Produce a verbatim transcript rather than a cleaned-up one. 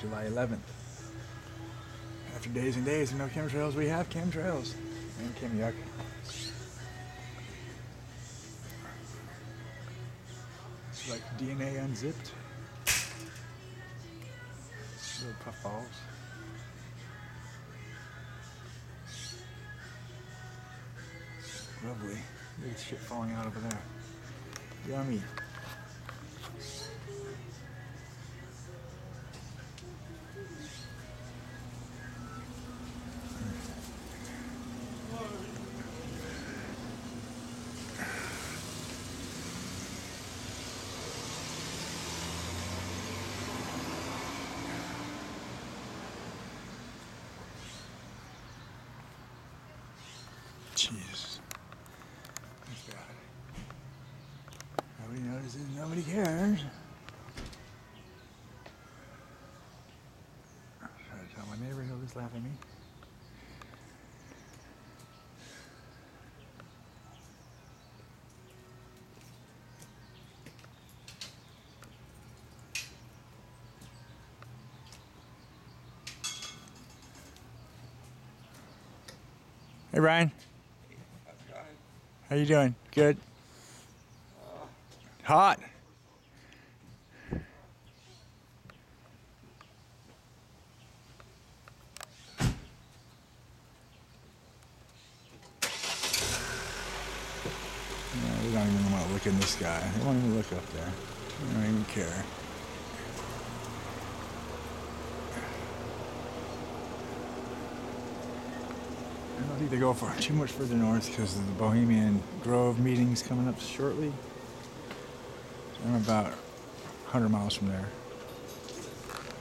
July eleventh. After days and days of no chemtrails, we have chemtrails. And chem yuck. It's like D N A unzipped. Little puffballs. Lovely. Look at shit falling out over there. Yummy. Jesus. That's bad. Nobody notices, nobody cares. I'm trying to tell my neighbor he'll just laugh at me. Hey Ryan. How you doing? Good? Uh, Hot? No, we don't even want to look in the sky. We won't even look up there. We don't even care. I don't think they go far too much further north because of the Bohemian Grove meeting's coming up shortly. So I'm about one hundred miles from there.